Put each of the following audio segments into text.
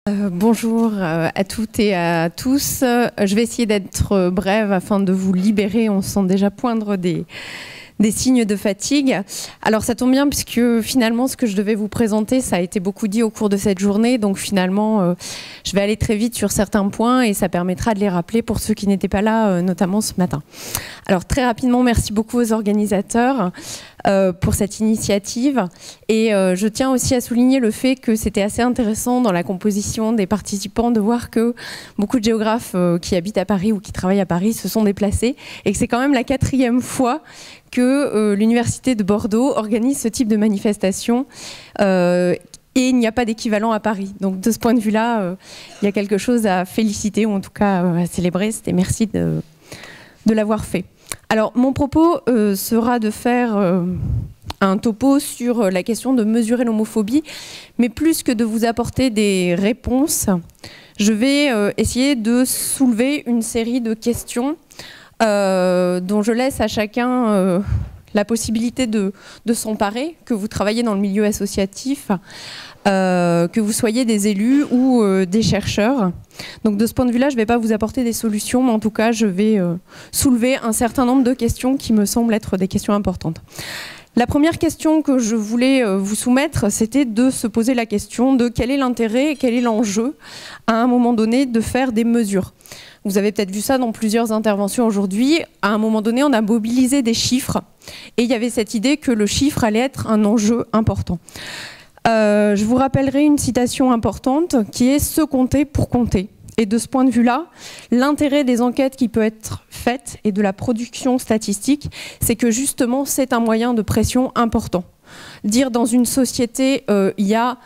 Bonjour à toutes et à tous. Je vais essayer d'être brève afin de vous libérer. On sent déjà poindre des signes de fatigue. Alors ça tombe bien puisque finalement ce que je devais vous présenter, ça a été beaucoup dit au cours de cette journée. Donc finalement, je vais aller très vite sur certains points et ça permettra de les rappeler pour ceux qui n'étaient pas là, notamment ce matin. Alors très rapidement, merci beaucoup aux organisateurs pour cette initiative. Et je tiens aussi à souligner le fait que c'était assez intéressant dans la composition des participants de voir que beaucoup de géographes qui habitent à Paris ou qui travaillent à Paris se sont déplacés et que c'est quand même la 4e fois que l'Université de Bordeaux organise ce type de manifestation et il n'y a pas d'équivalent à Paris. Donc de ce point de vue-là, il y a quelque chose à féliciter ou en tout cas à célébrer. C'était merci de l'avoir fait. Alors mon propos sera de faire un topo sur la question de mesurer l'homophobie, mais plus que de vous apporter des réponses, je vais essayer de soulever une série de questions dont je laisse à chacun la possibilité de s'emparer, que vous travaillez dans le milieu associatif, que vous soyez des élus ou des chercheurs. Donc de ce point de vue-là, je ne vais pas vous apporter des solutions, mais en tout cas, je vais soulever un certain nombre de questions qui me semblent être des questions importantes. La première question que je voulais vous soumettre, c'était de se poser la question de quel est l'intérêt et quel est l'enjeu, à un moment donné, de faire des mesures. Vous avez peut-être vu ça dans plusieurs interventions aujourd'hui. À un moment donné, on a mobilisé des chiffres et il y avait cette idée que le chiffre allait être un enjeu important. Je vous rappellerai une citation importante qui est « se compter pour compter ». Et de ce point de vue-là, l'intérêt des enquêtes qui peut être faites et de la production statistique, c'est que justement, c'est un moyen de pression important. Dire dans une société, il y a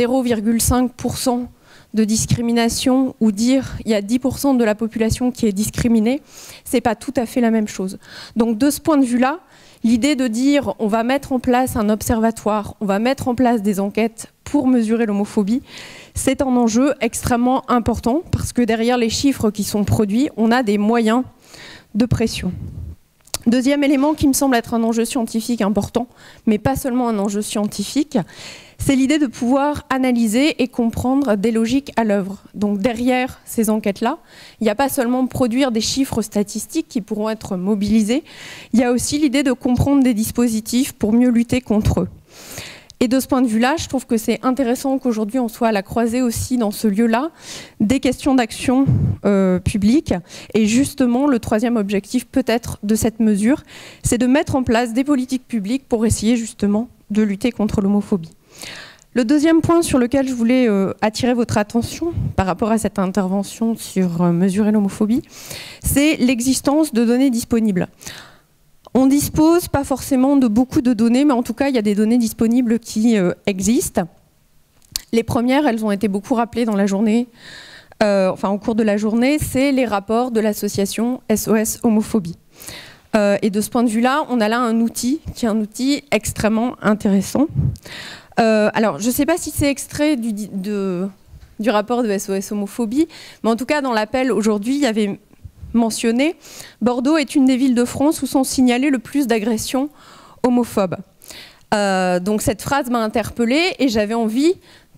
0,5% de discrimination ou dire il y a 10% de la population qui est discriminée, c'est pas tout à fait la même chose. Donc de ce point de vue-là, l'idée de dire on va mettre en place un observatoire, on va mettre en place des enquêtes pour mesurer l'homophobie, c'est un enjeu extrêmement important parce que derrière les chiffres qui sont produits, on a des moyens de pression. Deuxième élément qui me semble être un enjeu scientifique important, mais pas seulement un enjeu scientifique, c'est l'idée de pouvoir analyser et comprendre des logiques à l'œuvre. Donc derrière ces enquêtes-là, il n'y a pas seulement produire des chiffres statistiques qui pourront être mobilisés, il y a aussi l'idée de comprendre des dispositifs pour mieux lutter contre eux. Et de ce point de vue-là, je trouve que c'est intéressant qu'aujourd'hui on soit à la croisée aussi dans ce lieu-là des questions d'action publique. Et justement, le troisième objectif peut-être de cette mesure, c'est de mettre en place des politiques publiques pour essayer justement de lutter contre l'homophobie. Le deuxième point sur lequel je voulais attirer votre attention par rapport à cette intervention sur mesurer l'homophobie, c'est l'existence de données disponibles. On dispose pas forcément de beaucoup de données, mais en tout cas, il y a des données disponibles qui existent. Les premières, elles ont été beaucoup rappelées dans la journée, au cours de la journée, c'est les rapports de l'association SOS Homophobie. Et de ce point de vue-là, on a là un outil qui est un outil extrêmement intéressant. Alors, je ne sais pas si c'est extrait du rapport de SOS Homophobie, mais en tout cas, dans l'appel aujourd'hui, il y avait mentionné, Bordeaux est une des villes de France où sont signalées le plus d'agressions homophobes. Donc cette phrase m'a interpellée et j'avais envie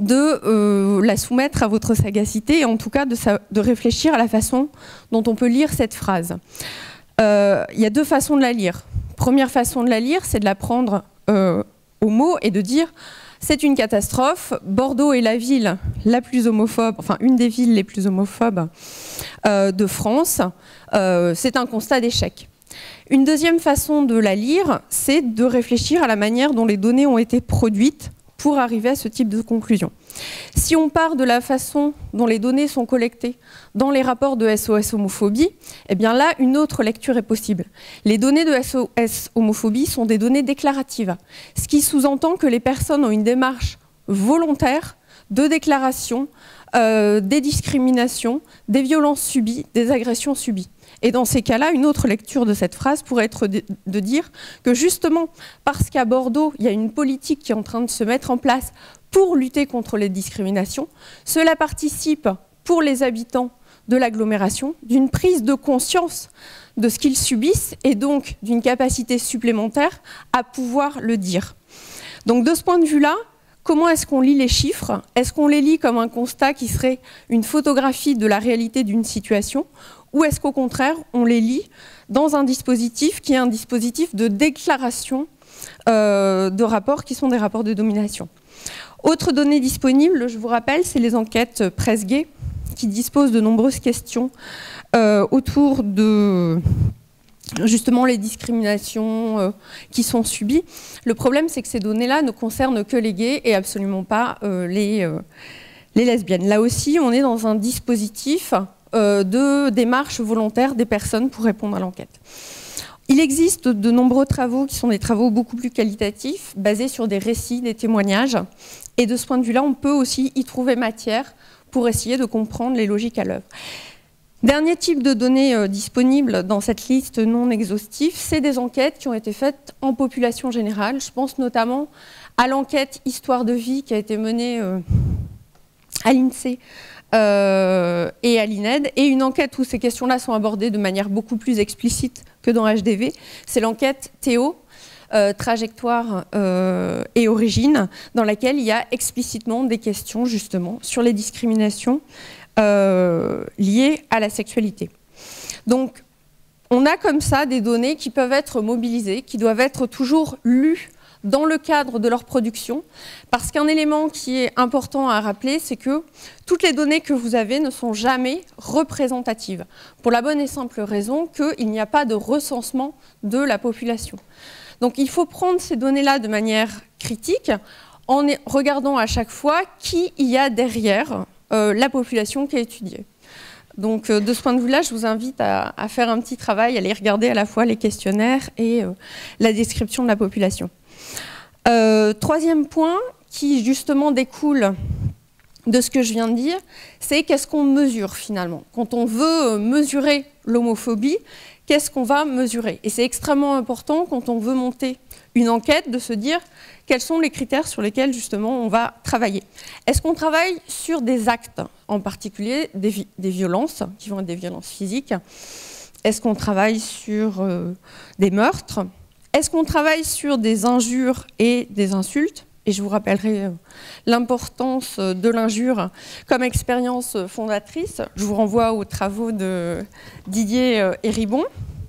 de la soumettre à votre sagacité et en tout cas de réfléchir à la façon dont on peut lire cette phrase. Il y a deux façons de la lire. Première façon de la lire, c'est de la prendre au mot et de dire c'est une catastrophe, Bordeaux est la ville la plus homophobe, enfin une des villes les plus homophobes de France, c'est un constat d'échec. Une deuxième façon de la lire, c'est de réfléchir à la manière dont les données ont été produites pour arriver à ce type de conclusion. Si on part de la façon dont les données sont collectées dans les rapports de SOS Homophobie, eh bien là, une autre lecture est possible. Les données de SOS Homophobie sont des données déclaratives, ce qui sous-entend que les personnes ont une démarche volontaire de déclaration des discriminations, des violences subies, des agressions subies. Et dans ces cas-là, une autre lecture de cette phrase pourrait être de dire que justement, parce qu'à Bordeaux, il y a une politique qui est en train de se mettre en place pour lutter contre les discriminations, cela participe pour les habitants de l'agglomération d'une prise de conscience de ce qu'ils subissent et donc d'une capacité supplémentaire à pouvoir le dire. Donc de ce point de vue-là, comment est-ce qu'on lit les chiffres? Est-ce qu'on les lit comme un constat qui serait une photographie de la réalité d'une situation? Ou est-ce qu'au contraire, on les lit dans un dispositif qui est un dispositif de déclaration de rapports qui sont des rapports de domination? Autre donnée disponible, je vous rappelle, c'est les enquêtes Presse Gay, qui disposent de nombreuses questions autour de justement les discriminations qui sont subies. Le problème, c'est que ces données-là ne concernent que les gays et absolument pas les lesbiennes. Là aussi, on est dans un dispositif de démarche volontaire des personnes pour répondre à l'enquête. Il existe de nombreux travaux qui sont des travaux beaucoup plus qualitatifs, basés sur des récits, des témoignages. Et de ce point de vue-là, on peut aussi y trouver matière pour essayer de comprendre les logiques à l'œuvre. Dernier type de données disponibles dans cette liste non exhaustive, c'est des enquêtes qui ont été faites en population générale. Je pense notamment à l'enquête Histoire de vie qui a été menée à l'INSEE et à l'INED, et une enquête où ces questions-là sont abordées de manière beaucoup plus explicite que dans HDV, c'est l'enquête Théo, trajectoire et origine, dans laquelle il y a explicitement des questions justement sur les discriminations liées à la sexualité. Donc on a comme ça des données qui peuvent être mobilisées, qui doivent être toujours lues dans le cadre de leur production, parce qu'un élément qui est important à rappeler, c'est que toutes les données que vous avez ne sont jamais représentatives, pour la bonne et simple raison qu'il n'y a pas de recensement de la population. Donc il faut prendre ces données-là de manière critique, en regardant à chaque fois qui y a derrière la population qui est étudiée. Donc de ce point de vue-là, je vous invite à faire un petit travail, à aller regarder à la fois les questionnaires et la description de la population. Troisième point qui justement découle de ce que je viens de dire, c'est qu'est-ce qu'on mesure finalement. Quand on veut mesurer l'homophobie, qu'est-ce qu'on va mesurer? Et c'est extrêmement important quand on veut monter une enquête de se dire quels sont les critères sur lesquels justement on va travailler. Est-ce qu'on travaille sur des actes, en particulier des violences, qui vont être des violences physiques? Est-ce qu'on travaille sur des meurtres? Est-ce qu'on travaille sur des injures et des insultes? Et je vous rappellerai l'importance de l'injure comme expérience fondatrice. Je vous renvoie aux travaux de Didier Héribon.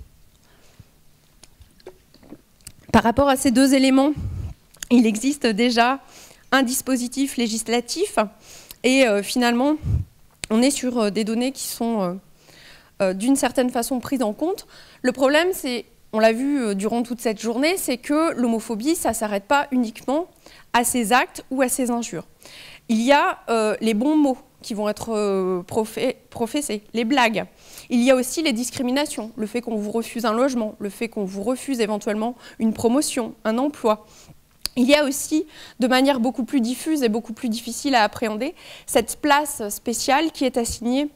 Par rapport à ces deux éléments, il existe déjà un dispositif législatif et finalement, on est sur des données qui sont d'une certaine façon prises en compte. Le problème, c'est, on l'a vu durant toute cette journée, c'est que l'homophobie, ça ne s'arrête pas uniquement à ces actes ou à ces injures. Il y a les bons mots qui vont être professés, les blagues. Il y a aussi les discriminations, le fait qu'on vous refuse un logement, le fait qu'on vous refuse éventuellement une promotion, un emploi. Il y a aussi, de manière beaucoup plus diffuse et beaucoup plus difficile à appréhender, cette place spéciale qui est assignée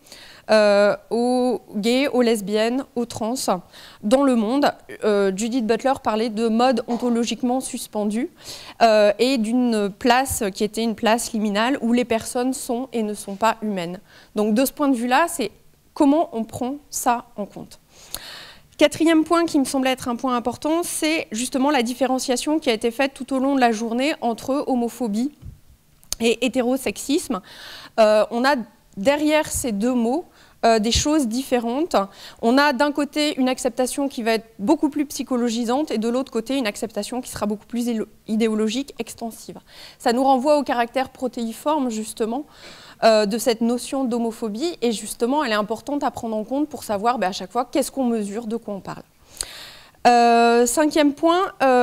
aux gays, aux lesbiennes, aux trans dans le monde. Judith Butler parlait de mode ontologiquement suspendu et d'une place qui était une place liminale où les personnes sont et ne sont pas humaines. Donc de ce point de vue-là, c'est comment on prend ça en compte. Quatrième point qui me semblait être un point important, c'est justement la différenciation qui a été faite tout au long de la journée entre homophobie et hétérosexisme. On a derrière ces deux mots des choses différentes. On a d'un côté une acceptation qui va être beaucoup plus psychologisante et de l'autre côté une acceptation qui sera beaucoup plus idéologique, extensive. Ça nous renvoie au caractère protéiforme justement de cette notion d'homophobie et justement elle est importante à prendre en compte pour savoir à chaque fois qu'est-ce qu'on mesure, de quoi on parle. Cinquième point,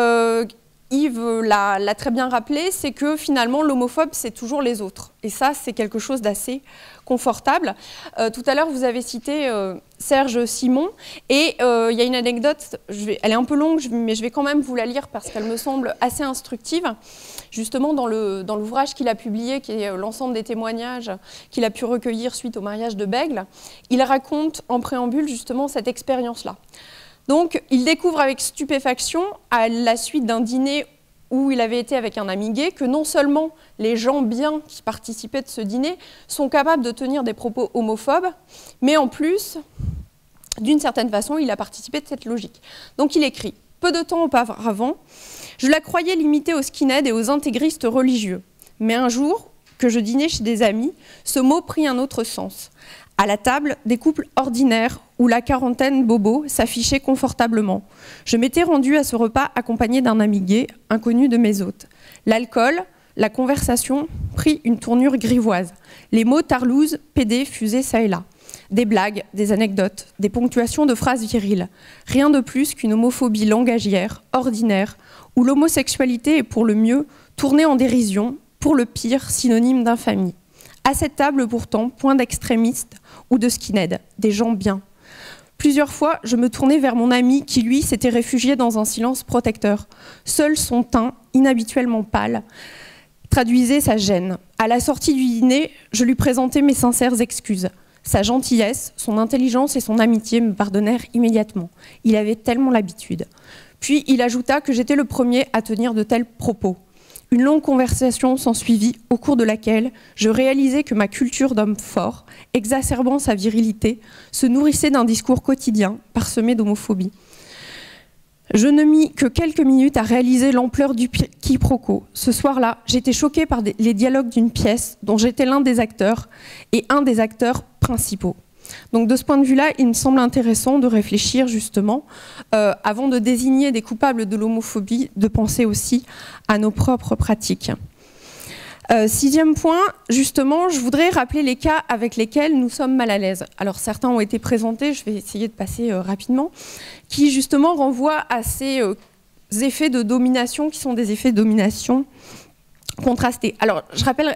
Yves l'a très bien rappelé, c'est que finalement l'homophobe c'est toujours les autres et ça c'est quelque chose d'assez confortable. Tout à l'heure vous avez cité Serge Simon et il y a une anecdote, elle est un peu longue mais je vais quand même vous la lire parce qu'elle me semble assez instructive. Justement dans l'ouvrage qu'il a publié, qui est l'ensemble des témoignages qu'il a pu recueillir suite au mariage de Bègle, il raconte en préambule justement cette expérience-là. Donc il découvre avec stupéfaction, à la suite d'un dîner où il avait été avec un ami gay, que non seulement les gens bien qui participaient de ce dîner sont capables de tenir des propos homophobes, mais en plus, d'une certaine façon, il a participé de cette logique. Donc il écrit « Peu de temps auparavant, je la croyais limitée aux skinheads et aux intégristes religieux. Mais un jour, que je dînais chez des amis, ce mot prit un autre sens. À la table, des couples ordinaires où la quarantaine bobo s'affichait confortablement. Je m'étais rendue à ce repas accompagnée d'un ami gay, inconnu de mes hôtes. L'alcool, la conversation prit une tournure grivoise. Les mots tarlouse, pédé fusaient ça et là. Des blagues, des anecdotes, des ponctuations de phrases viriles. Rien de plus qu'une homophobie langagière, ordinaire, où l'homosexualité est pour le mieux tournée en dérision, pour le pire synonyme d'infamie. À cette table pourtant, point d'extrémistes ou de skinheads, des gens bien. Plusieurs fois, je me tournais vers mon ami qui, lui, s'était réfugié dans un silence protecteur. Seul son teint, inhabituellement pâle, traduisait sa gêne. À la sortie du dîner, je lui présentais mes sincères excuses. Sa gentillesse, son intelligence et son amitié me pardonnèrent immédiatement. Il avait tellement l'habitude. Puis il ajouta que j'étais le premier à tenir de tels propos. Une longue conversation s'ensuivit, au cours de laquelle je réalisais que ma culture d'homme fort, exacerbant sa virilité, se nourrissait d'un discours quotidien parsemé d'homophobie. Je ne mis que quelques minutes à réaliser l'ampleur du quiproquo. Ce soir-là, j'étais choquée par les dialogues d'une pièce dont j'étais l'un des acteurs et un des acteurs principaux. Donc de ce point de vue-là, il me semble intéressant de réfléchir justement, avant de désigner des coupables de l'homophobie, de penser aussi à nos propres pratiques. Sixième point, justement, je voudrais rappeler les cas avec lesquels nous sommes mal à l'aise. Alors certains ont été présentés, je vais essayer de passer rapidement, qui justement renvoient à ces effets de domination qui sont des effets de domination contrastés. Alors je rappelle,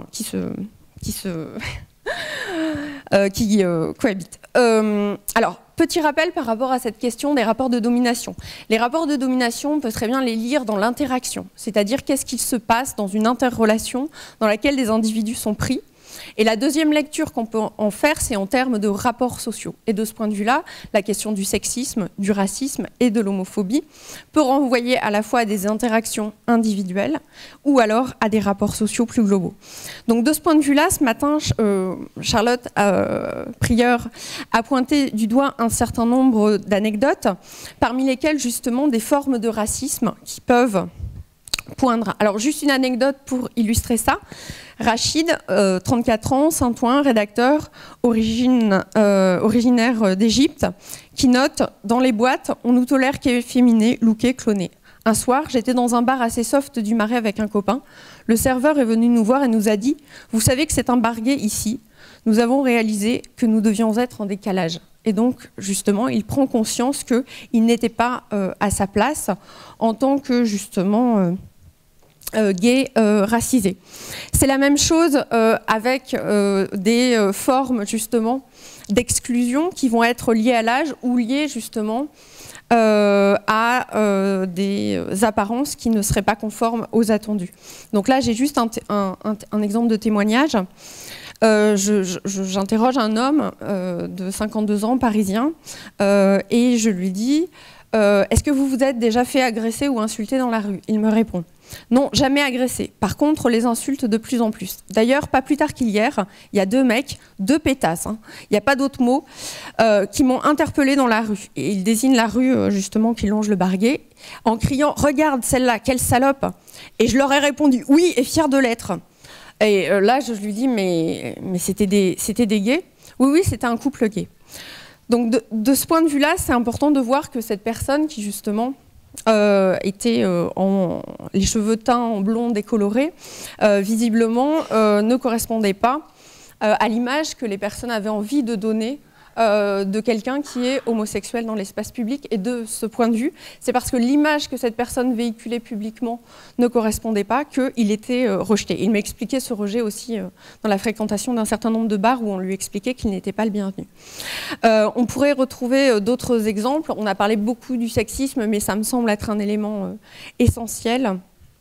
qui cohabitent. Alors, petit rappel par rapport à cette question des rapports de domination. Les rapports de domination, on peut très bien les lire dans l'interaction, c'est-à-dire qu'est-ce qu'il se passe dans une interrelation dans laquelle des individus sont pris. Et la deuxième lecture qu'on peut en faire, c'est en termes de rapports sociaux. Et de ce point de vue-là, la question du sexisme, du racisme et de l'homophobie peut renvoyer à la fois à des interactions individuelles ou alors à des rapports sociaux plus globaux. Donc de ce point de vue-là, ce matin, Charlotte Prieur a pointé du doigt un certain nombre d'anecdotes, parmi lesquelles justement des formes de racisme qui peuvent poindre. Alors juste une anecdote pour illustrer ça. Rachid, 34 ans, Saint-Ouen, rédacteur, originaire d'Égypte, qui note « Dans les boîtes, on nous tolère qu'efféminés, lookés, clonés. Un soir, j'étais dans un bar assez soft du Marais avec un copain. Le serveur est venu nous voir et nous a dit « Vous savez que c'est un bar gay ici. Nous avons réalisé que nous devions être en décalage. » Et donc, justement, il prend conscience qu'il n'était pas à sa place en tant que, justement... gay racisé. C'est la même chose avec des formes justement d'exclusion qui vont être liées à l'âge ou liées justement à des apparences qui ne seraient pas conformes aux attendus. Donc là, j'ai juste un exemple de témoignage. J'interroge un homme de 52 ans, parisien, et je lui dis « Est-ce que vous vous êtes déjà fait agresser ou insulter dans la rue ?» Il me répond « Non, jamais agressé. Par contre, les insultes de plus en plus. D'ailleurs, pas plus tard qu'hier, il y a deux mecs, deux pétasses, hein, il n'y a pas d'autre mot, qui m'ont interpellé dans la rue. » Et il désigne la rue, justement, qui longe le bar gay, en criant « Regarde celle-là, quelle salope !» Et je leur ai répondu « Oui, et fier de l'être. » Et là, je lui dis « Mais c'était des gays ?» Oui, oui, c'était un couple gay. Donc, de ce point de vue-là, c'est important de voir que cette personne qui, justement... était les cheveux teints en blond décoloré, visiblement ne correspondait pas à l'image que les personnes avaient envie de donner de quelqu'un qui est homosexuel dans l'espace public. Et de ce point de vue, c'est parce que l'image que cette personne véhiculait publiquement ne correspondait pas qu'il était rejeté. Il m'expliquait ce rejet aussi dans la fréquentation d'un certain nombre de bars où on lui expliquait qu'il n'était pas le bienvenu. On pourrait retrouver d'autres exemples. On a parlé beaucoup du sexisme, mais ça me semble être un élément essentiel.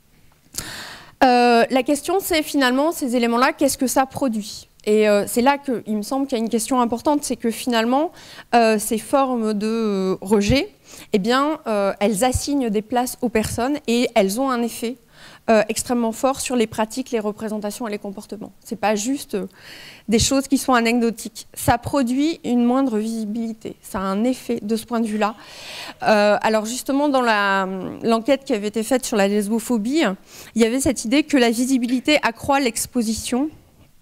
La question, c'est finalement, ces éléments-là, qu'est-ce que ça produit ? Et c'est là qu'il me semble qu'il y a une question importante, c'est que finalement, ces formes de rejet, eh bien, elles assignent des places aux personnes et elles ont un effet extrêmement fort sur les pratiques, les représentations et les comportements. Ce n'est pas juste des choses qui sont anecdotiques. Ça produit une moindre visibilité. Ça a un effet de ce point de vue-là. Alors justement, dans l'enquête qui avait été faite sur la lesbophobie, il y avait cette idée que la visibilité accroît l'exposition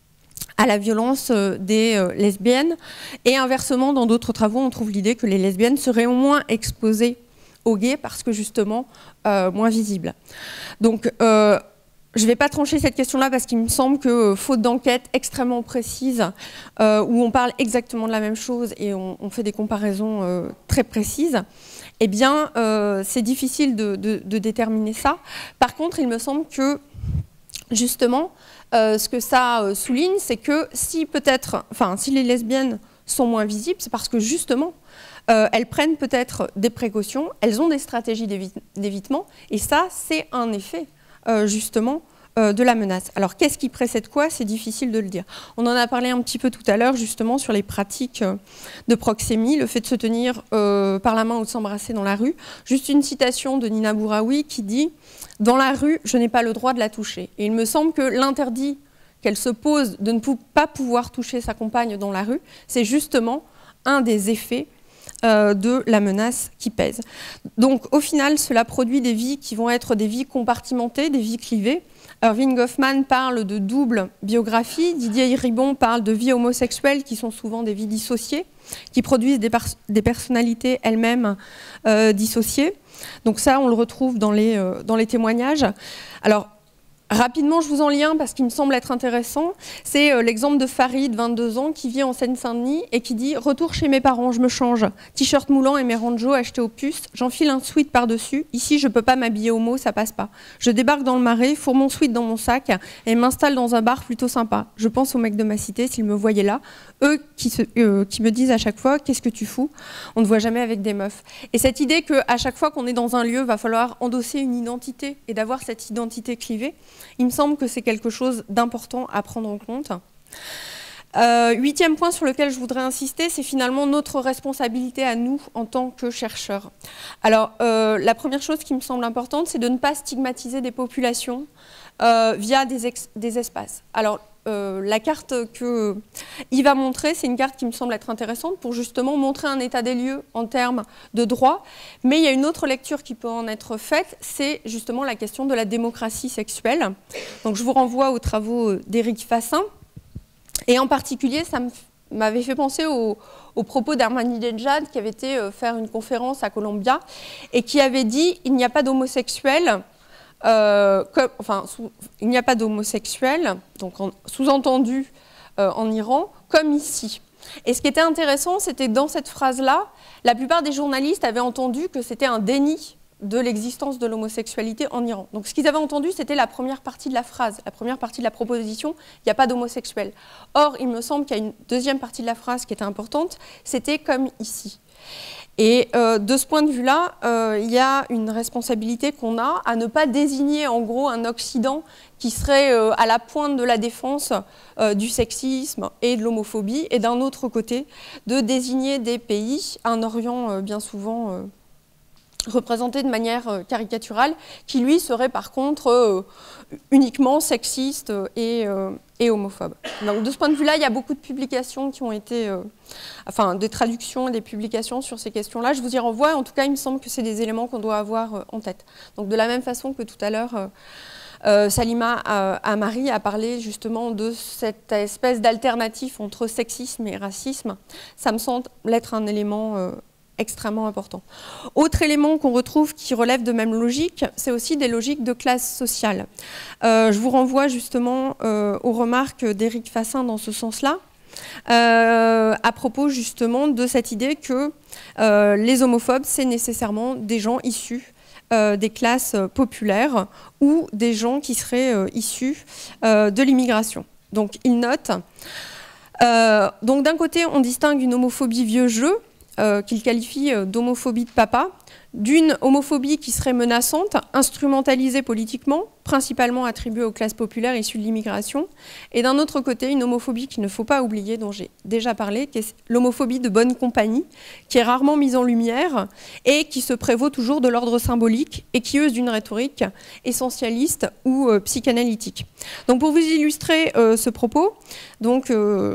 à la violence des lesbiennes. Et inversement, dans d'autres travaux, on trouve l'idée que les lesbiennes seraient au moins exposées aux gays parce que justement moins visibles. Donc je ne vais pas trancher cette question-là parce qu'il me semble que, faute d'enquête extrêmement précise, où on parle exactement de la même chose et on fait des comparaisons très précises, eh bien, c'est difficile de déterminer ça. Par contre, il me semble que, justement, ce que ça souligne, c'est que si les lesbiennes sont moins visibles, c'est parce que, justement, elles prennent peut-être des précautions, elles ont des stratégies d'évitement, et ça, c'est un effet, justement, de la menace. Alors, qu'est-ce qui précède quoi? C'est difficile de le dire. On en a parlé un petit peu tout à l'heure, justement, sur les pratiques de proxémie, le fait de se tenir par la main ou de s'embrasser dans la rue. Juste une citation de Nina Bouraoui qui dit « Dans la rue, je n'ai pas le droit de la toucher ». Et il me semble que l'interdit qu'elle se pose de ne pas pouvoir toucher sa compagne dans la rue, c'est justement un des effets de la menace qui pèse. Donc au final, cela produit des vies qui vont être des vies compartimentées, des vies clivées. Irving Goffman parle de double biographie, Didier Ribon parle de vies homosexuelles qui sont souvent des vies dissociées, qui produisent des personnalités elles-mêmes dissociées. Donc ça, on le retrouve dans les témoignages. Alors, rapidement, je vous en lis un parce qu'il me semble être intéressant. C'est l'exemple de Farid, 22 ans, qui vit en Seine-Saint-Denis et qui dit « Retour chez mes parents, je me change. T-shirt moulant et mes ranjos achetés au puce. J'enfile un sweat par-dessus. Ici, je peux pas m'habiller homo, ça passe pas. Je débarque dans le Marais, fourre mon sweat dans mon sac et m'installe dans un bar plutôt sympa. Je pense aux mecs de ma cité s'ils me voyaient là. Eux qui me disent à chaque fois « Qu'est-ce que tu fous ?» On ne voit jamais avec des meufs. » Et cette idée qu'à chaque fois qu'on est dans un lieu, va falloir endosser une identité et d'avoir cette identité clivée, il me semble que c'est quelque chose d'important à prendre en compte. 8e point sur lequel je voudrais insister, c'est finalement notre responsabilité à nous en tant que chercheurs. Alors, la première chose qui me semble importante, c'est de ne pas stigmatiser des populations via des espaces. Alors, la carte qu'il va montrer, c'est une carte qui me semble être intéressante pour justement montrer un état des lieux en termes de droit. Mais il y a une autre lecture qui peut en être faite, c'est justement la question de la démocratie sexuelle. Donc je vous renvoie aux travaux d'Éric Fassin. Et en particulier, ça m'avait fait penser aux propos d'Ahmadinejad qui avait été faire une conférence à Columbia et qui avait dit « Il n'y a pas d'homosexuels ». Il n'y a pas d'homosexuels, donc sous-entendu en Iran, comme ici. Et ce qui était intéressant, c'était dans cette phrase-là, la plupart des journalistes avaient entendu que c'était un déni de l'existence de l'homosexualité en Iran. Donc ce qu'ils avaient entendu, c'était la première partie de la phrase, la première partie de la proposition, il n'y a pas d'homosexuels. Or, il me semble qu'il y a une deuxième partie de la phrase qui était importante, c'était comme ici. Et de ce point de vue-là, il y a une responsabilité qu'on a à ne pas désigner en gros un Occident qui serait à la pointe de la défense du sexisme et de l'homophobie, et d'un autre côté, de désigner des pays, un Orient bien souvent représenté de manière caricaturale, qui lui serait par contre uniquement sexiste et homophobe. Donc de ce point de vue-là, il y a beaucoup de publications qui ont été, des traductions et des publications sur ces questions-là. Je vous y renvoie, en tout cas il me semble que c'est des éléments qu'on doit avoir en tête. Donc de la même façon que tout à l'heure, Salima Amari a parlé justement de cette espèce d'alternative entre sexisme et racisme, ça me semble être un élément extrêmement important. Autre élément qu'on retrouve qui relève de même logique, c'est aussi des logiques de classe sociale. Je vous renvoie justement aux remarques d'Éric Fassin dans ce sens-là, à propos justement de cette idée que les homophobes, c'est nécessairement des gens issus des classes populaires ou des gens qui seraient issus de l'immigration. Donc il note, donc d'un côté on distingue une homophobie vieux jeu, qu'il qualifie d'homophobie de papa, d'une homophobie qui serait menaçante, instrumentalisée politiquement, principalement attribuée aux classes populaires issues de l'immigration, et d'un autre côté, une homophobie qu'il ne faut pas oublier, dont j'ai déjà parlé, qui est l'homophobie de bonne compagnie, qui est rarement mise en lumière et qui se prévaut toujours de l'ordre symbolique et qui use d'une rhétorique essentialiste ou psychanalytique. Donc pour vous illustrer ce propos, donc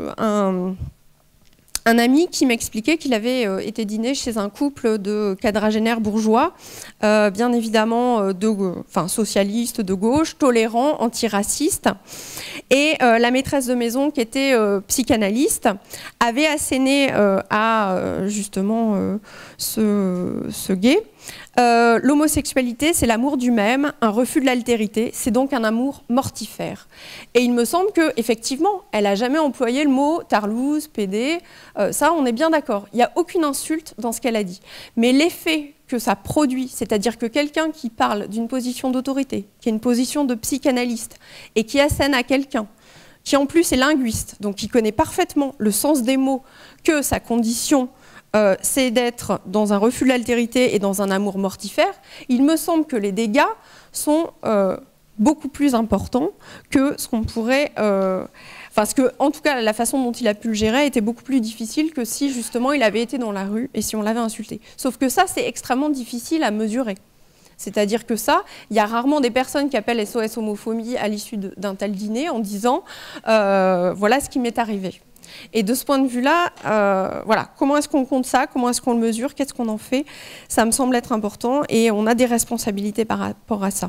un ami qui m'expliquait qu'il avait été dîner chez un couple de quadragénaires bourgeois, bien évidemment socialistes de gauche, tolérants, antiracistes. Et la maîtresse de maison, qui était psychanalyste, avait asséné à justement ce gay. L'homosexualité, c'est l'amour du même, un refus de l'altérité, c'est donc un amour mortifère. Et il me semble qu'effectivement, elle n'a jamais employé le mot tarlouse, pédé, ça on est bien d'accord. Il n'y a aucune insulte dans ce qu'elle a dit. Mais l'effet que ça produit, c'est-à-dire que quelqu'un qui parle d'une position d'autorité, qui a une position de psychanalyste, et qui assène à quelqu'un, qui en plus est linguiste, donc qui connaît parfaitement le sens des mots, que sa condition c'est d'être dans un refus de l'altérité et dans un amour mortifère, il me semble que les dégâts sont beaucoup plus importants que ce qu'on pourrait... parce que, en tout cas, la façon dont il a pu le gérer était beaucoup plus difficile que si, justement, il avait été dans la rue et si on l'avait insulté. Sauf que ça, c'est extrêmement difficile à mesurer. C'est-à-dire que ça, il y a rarement des personnes qui appellent SOS homophobie à l'issue d'un tel dîner en disant voilà ce qui m'est arrivé. Et de ce point de vue-là, voilà, comment est-ce qu'on compte ça? Comment est-ce qu'on le mesure? Qu'est-ce qu'on en fait? Ça me semble être important et on a des responsabilités par rapport à ça.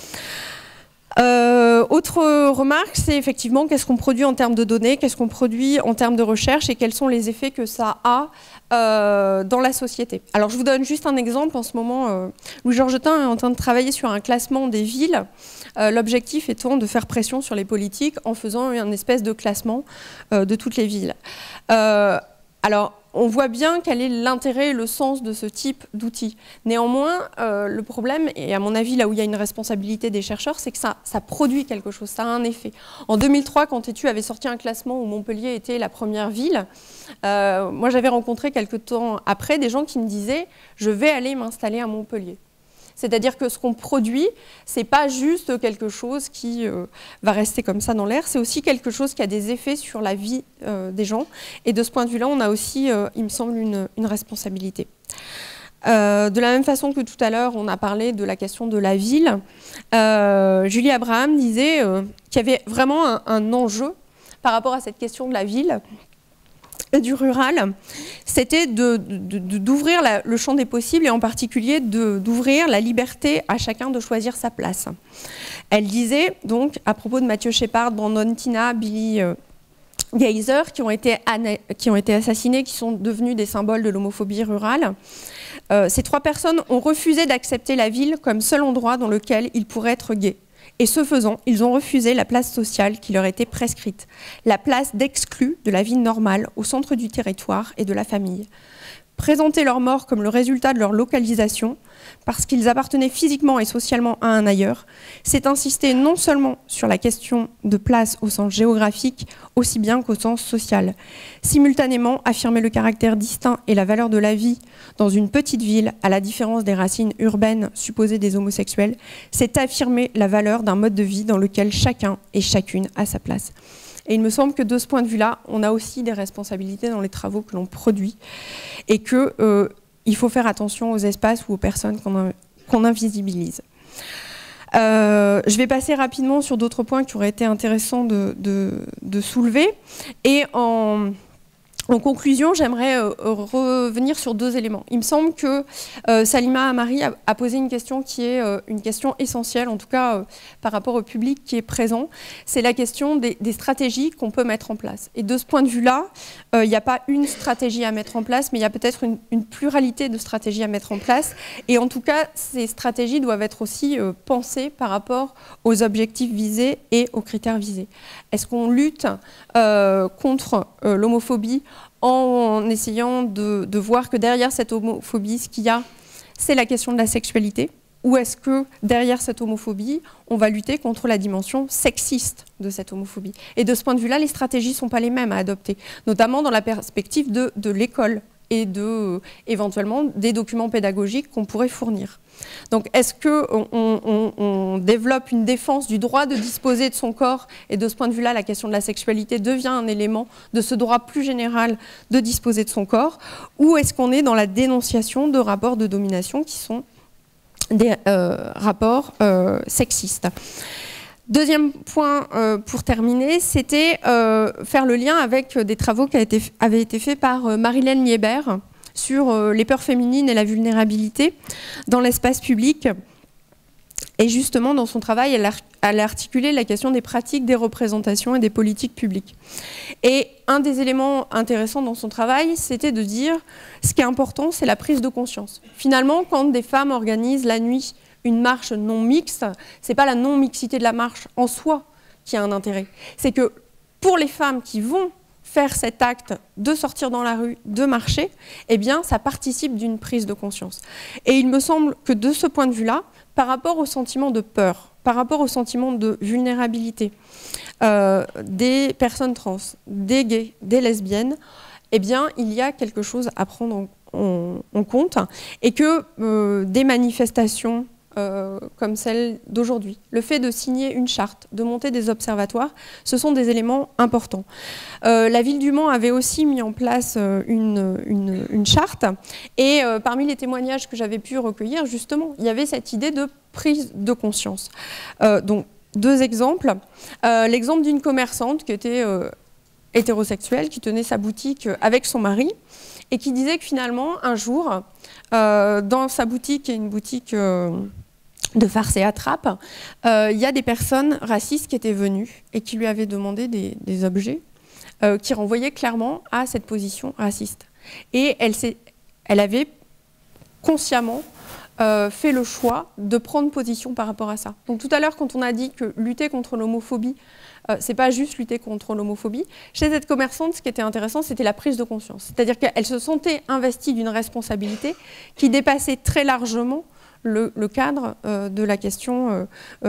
Autre remarque, c'est effectivement qu'est-ce qu'on produit en termes de données, qu'est-ce qu'on produit en termes de recherche et quels sont les effets que ça a dans la société. Alors je vous donne juste un exemple. En ce moment, Louis Georgetin est en train de travailler sur un classement des villes. L'objectif étant de faire pression sur les politiques en faisant une espèce de classement de toutes les villes. Alors, on voit bien quel est l'intérêt et le sens de ce type d'outil. Néanmoins, le problème, et à mon avis là où il y a une responsabilité des chercheurs, c'est que ça produit quelque chose, ça a un effet. En 2003, quand Tétu avait sorti un classement où Montpellier était la première ville, moi j'avais rencontré quelques temps après des gens qui me disaient « je vais aller m'installer à Montpellier ». C'est-à-dire que ce qu'on produit, ce n'est pas juste quelque chose qui va rester comme ça dans l'air, c'est aussi quelque chose qui a des effets sur la vie des gens. Et de ce point de vue-là, on a aussi, il me semble, une responsabilité. De la même façon que tout à l'heure, on a parlé de la question de la ville, Julie Abraham disait qu'il y avait vraiment un enjeu par rapport à cette question de la ville, du rural, c'était d'ouvrir le champ des possibles et en particulier d'ouvrir la liberté à chacun de choisir sa place. Elle disait donc à propos de Mathieu Shepard, Brandon Tina, Billy Geyser qui ont été assassinés, qui sont devenus des symboles de l'homophobie rurale. Ces trois personnes ont refusé d'accepter la ville comme seul endroit dans lequel ils pourraient être gays. Et ce faisant, ils ont refusé la place sociale qui leur était prescrite, la place d'exclus de la vie normale au centre du territoire et de la famille. Présenter leur mort comme le résultat de leur localisation, parce qu'ils appartenaient physiquement et socialement à un ailleurs, c'est insister non seulement sur la question de place au sens géographique, aussi bien qu'au sens social. Simultanément, affirmer le caractère distinct et la valeur de la vie dans une petite ville, à la différence des racines urbaines supposées des homosexuels, c'est affirmer la valeur d'un mode de vie dans lequel chacun et chacune a sa place. Et il me semble que de ce point de vue-là, on a aussi des responsabilités dans les travaux que l'on produit et qu'il faut faire attention aux espaces ou aux personnes qu'on invisibilise. Je vais passer rapidement sur d'autres points qui auraient été intéressants de soulever. Et en conclusion, j'aimerais revenir sur deux éléments. Il me semble que Salima Amari a posé une question qui est une question essentielle, en tout cas par rapport au public qui est présent. C'est la question des stratégies qu'on peut mettre en place. Et de ce point de vue-là, il n'y a pas une stratégie à mettre en place, mais il y a peut-être une pluralité de stratégies à mettre en place. Et en tout cas, ces stratégies doivent être aussi pensées par rapport aux objectifs visés et aux critères visés. Est-ce qu'on lutte contre l'homophobie en essayant de voir que derrière cette homophobie, ce qu'il y a, c'est la question de la sexualité? Ou est-ce que derrière cette homophobie, on va lutter contre la dimension sexiste de cette homophobie? Et de ce point de vue-là, les stratégies ne sont pas les mêmes à adopter, notamment dans la perspective de l'école et éventuellement des documents pédagogiques qu'on pourrait fournir. Donc, est-ce qu'on développe une défense du droit de disposer de son corps, et de ce point de vue-là, la question de la sexualité devient un élément de ce droit plus général de disposer de son corps, ou est-ce qu'on est dans la dénonciation de rapports de domination qui sont des rapports sexistes? Deuxième point pour terminer, c'était faire le lien avec des travaux qui avaient été faits par Marilène Nieber sur les peurs féminines et la vulnérabilité dans l'espace public. Et justement, dans son travail, elle a articulé la question des pratiques, des représentations et des politiques publiques. Et un des éléments intéressants dans son travail, c'était de dire ce qui est important, c'est la prise de conscience. Finalement, quand des femmes organisent la nuit une marche non mixte, ce n'est pas la non-mixité de la marche en soi qui a un intérêt. C'est que pour les femmes qui vont faire cet acte de sortir dans la rue, de marcher, eh bien, ça participe d'une prise de conscience. Et il me semble que de ce point de vue-là, par rapport au sentiment de peur, par rapport au sentiment de vulnérabilité des personnes trans, des gays, des lesbiennes, eh bien, il y a quelque chose à prendre en compte, et que des manifestations comme celle d'aujourd'hui, le fait de signer une charte, de monter des observatoires, ce sont des éléments importants. La ville du Mans avait aussi mis en place une charte, et parmi les témoignages que j'avais pu recueillir, justement, il y avait cette idée de prise de conscience. Donc, deux exemples. L'exemple d'une commerçante qui était hétérosexuelle, qui tenait sa boutique avec son mari, et qui disait que finalement, un jour, dans sa boutique, qui est une boutique de farce et attrape, il y a des personnes racistes qui étaient venues et qui lui avaient demandé des objets qui renvoyaient clairement à cette position raciste. Et elle avait consciemment fait le choix de prendre position par rapport à ça. Donc tout à l'heure, quand on a dit que lutter contre l'homophobie, c'est pas juste lutter contre l'homophobie, chez cette commerçante, ce qui était intéressant, c'était la prise de conscience. C'est-à-dire qu'elle se sentait investie d'une responsabilité qui dépassait très largement le cadre de la question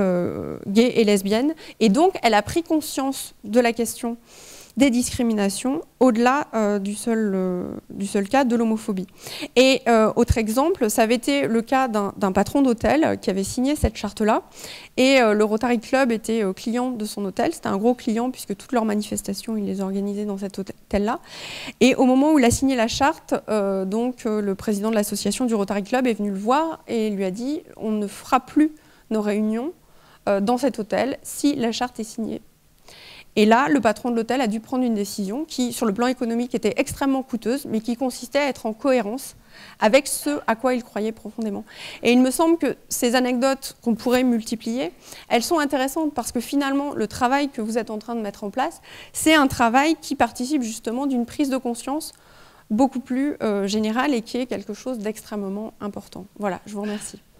gay et lesbienne. Et donc, elle a pris conscience de la question des discriminations au-delà du seul cas de l'homophobie. Et autre exemple, ça avait été le cas d'un patron d'hôtel qui avait signé cette charte-là, et le Rotary Club était client de son hôtel. C'était un gros client puisque toutes leurs manifestations, il les organisait dans cet hôtel-là. Et au moment où il a signé la charte, le président de l'association du Rotary Club est venu le voir et lui a dit « on ne fera plus nos réunions dans cet hôtel si la charte est signée ». Et là, le patron de l'hôtel a dû prendre une décision qui, sur le plan économique, était extrêmement coûteuse, mais qui consistait à être en cohérence avec ce à quoi il croyait profondément. Et il me semble que ces anecdotes qu'on pourrait multiplier, elles sont intéressantes parce que finalement, le travail que vous êtes en train de mettre en place, c'est un travail qui participe justement d'une prise de conscience beaucoup plus générale et qui est quelque chose d'extrêmement important. Voilà, je vous remercie.